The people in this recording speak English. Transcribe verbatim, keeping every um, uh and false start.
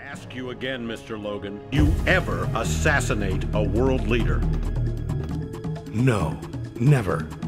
Ask you again, Mister Logan. You ever assassinate a world leader? No, never.